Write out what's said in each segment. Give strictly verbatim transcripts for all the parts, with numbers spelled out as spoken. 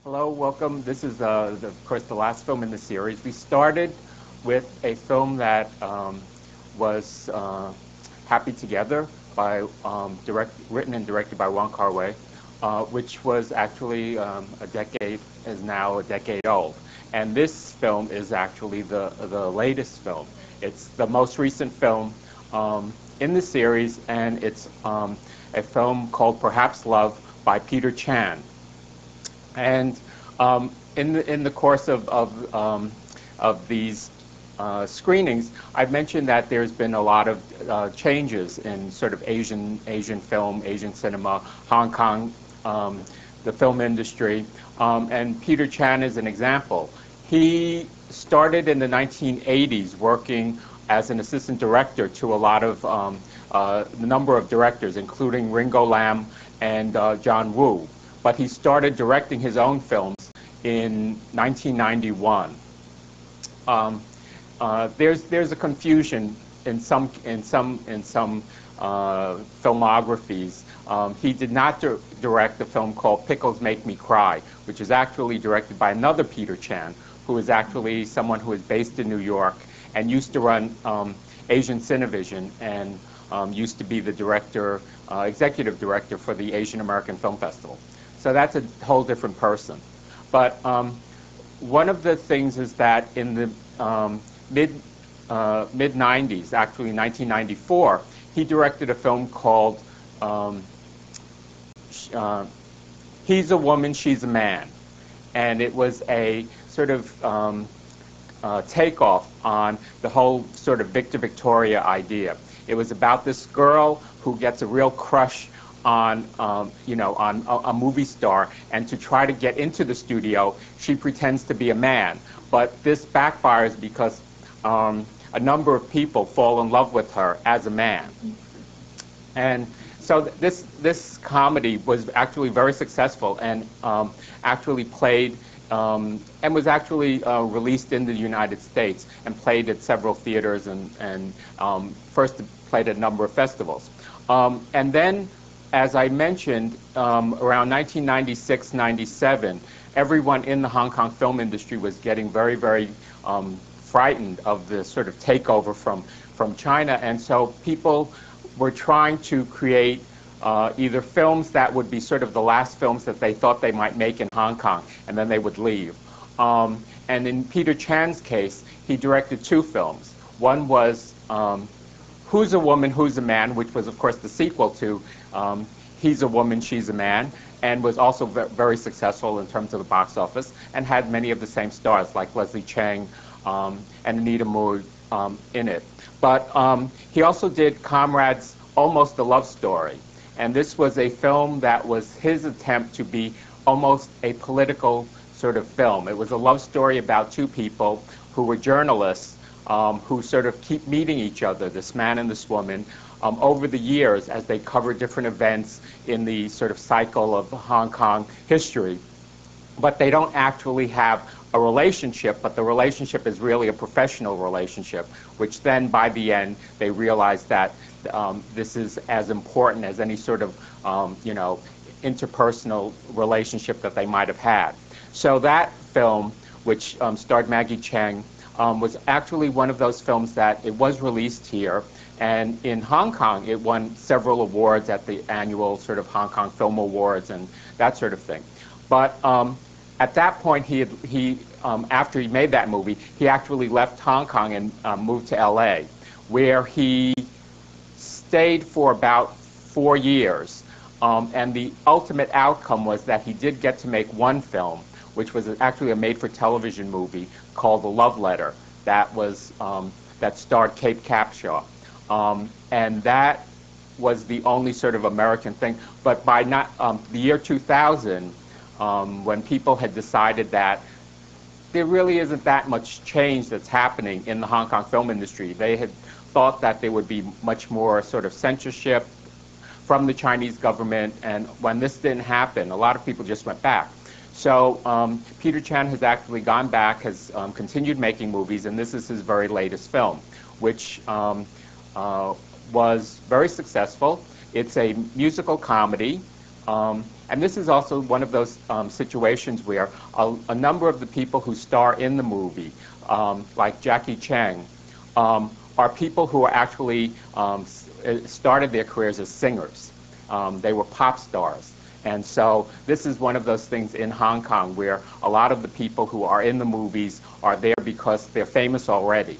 Hello, welcome. This is, uh, the, of course, the last film in the series. We started with a film that um, was uh, Happy Together, by um, direct, written and directed by Wong Kar-wai, uh, which was actually um, a decade, is now a decade old. And this film is actually the, the latest film. It's the most recent film um, in the series, and it's um, a film called Perhaps Love by Peter Chan. And um, in the in the course of of, um, of these uh, screenings, I've mentioned that there's been a lot of uh, changes in sort of Asian Asian film, Asian cinema, Hong Kong, um, the film industry, um, and Peter Chan is an example. He started in the nineteen eighties working as an assistant director to a lot of um, uh, number of directors, including Ringo Lam and uh, John Woo. But he started directing his own films in nineteen ninety-one. Um, uh, there's there's a confusion in some in some in some uh, filmographies. Um, he did not di direct a film called Pickles Make Me Cry, which is actually directed by another Peter Chan, who is actually someone who is based in New York and used to run um, Asian Cinevision and um, used to be the director, uh, executive director for the Asian American Film Festival. So that's a whole different person. But um, one of the things is that in the um, mid uh, mid nineties, actually nineteen ninety-four, he directed a film called um, uh, "He's a Woman, She's a Man," and it was a sort of um, uh, takeoff on the whole sort of Victor Victoria idea. It was about this girl who gets a real crush on, um, you know, on a, a movie star, and to try to get into the studio, she pretends to be a man. But this backfires because um, a number of people fall in love with her as a man. And so th this this comedy was actually very successful, and um, actually played um, and was actually uh, released in the United States and played at several theaters, and and um, first played at a number of festivals. Um, and then, as I mentioned, um, around nineteen ninety-six, ninety-seven, everyone in the Hong Kong film industry was getting very, very um, frightened of the sort of takeover from from China, and so people were trying to create uh, either films that would be sort of the last films that they thought they might make in Hong Kong, and then they would leave. Um, and in Peter Chan's case, he directed two films. One was um, Who's a Woman, Who's a Man, which was, of course, the sequel to um, He's a Woman, She's a Man, and was also ve very successful in terms of the box office, and had many of the same stars, like Leslie Chang um, and Anita Mui um, in it. But um, he also did Comrades, Almost a Love Story. And this was a film that was his attempt to be almost a political sort of film. It was a love story about two people who were journalists, um, who sort of keep meeting each other, this man and this woman, um, over the years as they cover different events in the sort of cycle of Hong Kong history. But they don't actually have a relationship, but the relationship is really a professional relationship, which then by the end they realize that um, this is as important as any sort of um, you know, interpersonal relationship that they might have had. So that film, which um, starred Maggie Cheung, um, was actually one of those films that it was released here, and in Hong Kong it won several awards at the annual sort of Hong Kong Film Awards and that sort of thing. But um, at that point, he, had, he um, after he made that movie, he actually left Hong Kong and um, moved to L A, where he stayed for about four years. Um, and the ultimate outcome was that he did get to make one film, which was actually a made-for-television movie called The Love Letter, that was um, that starred Kate Capshaw, um, and that was the only sort of American thing. But by not um, the year two thousand. Um, when people had decided that there really isn't that much change that's happening in the Hong Kong film industry. They had thought that there would be much more sort of censorship from the Chinese government, and when this didn't happen, a lot of people just went back. So um, Peter Chan has actually gone back, has um, continued making movies, and this is his very latest film, which um, uh, was very successful. It's a musical comedy. Um, and this is also one of those um, situations where a, a number of the people who star in the movie, um, like Jacky Cheung, um, are people who are actually um, started their careers as singers. Um, they were pop stars. And so this is one of those things in Hong Kong where a lot of the people who are in the movies are there because they're famous already.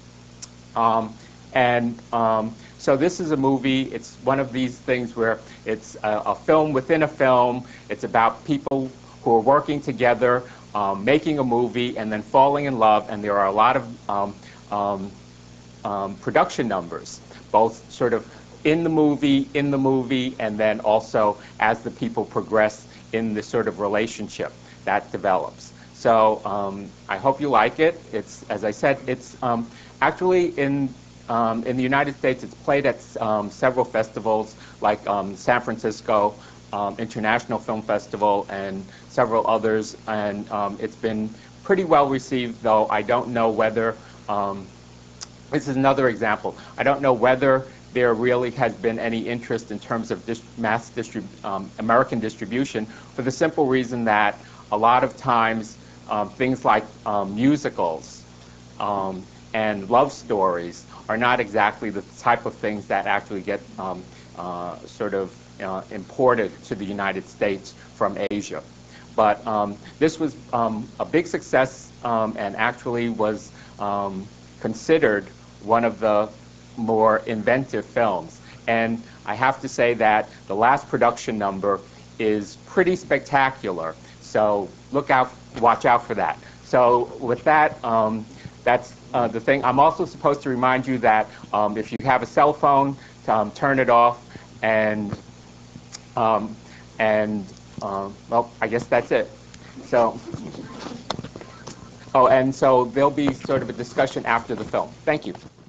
Um, and um, so this is a movie. It's one of these things where it's a, a film within a film. It's about people who are working together, um, making a movie, and then falling in love. And there are a lot of um, um, um, production numbers, both sort of in the movie, in the movie, and then also as the people progress in the sort of relationship that develops. So um, I hope you like it. It's, as I said, it's um, actually in um, in the United States. It's played at um, several festivals, like um, San Francisco um, International Film Festival and several others, and um, it's been pretty well received. Though I don't know whether um, this is another example. I don't know whether there really has been any interest in terms of dis mass distrib um, American distribution, for the simple reason that a lot of times um, things like um, musicals um, and love stories are not exactly the type of things that actually get um, uh, sort of uh, imported to the United States from Asia. But um, this was um, a big success um, and actually was um, considered one of the more inventive films. And I have to say that the last production number is pretty spectacular. So look out, watch out for that. So with that, um, that's uh, the thing. I'm also supposed to remind you that um, if you have a cell phone, um, turn it off. And, um, and uh, well, I guess that's it. So, oh, and so there'll be sort of a discussion after the film. Thank you.